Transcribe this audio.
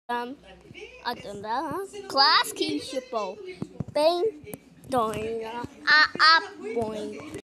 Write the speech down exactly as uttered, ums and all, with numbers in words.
Um, atuh kelas kisah po, bem, doing, a a point.